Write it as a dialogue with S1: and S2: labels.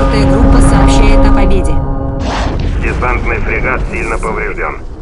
S1: Четвертая группа сообщает о победе.
S2: Десантный фрегат сильно поврежден.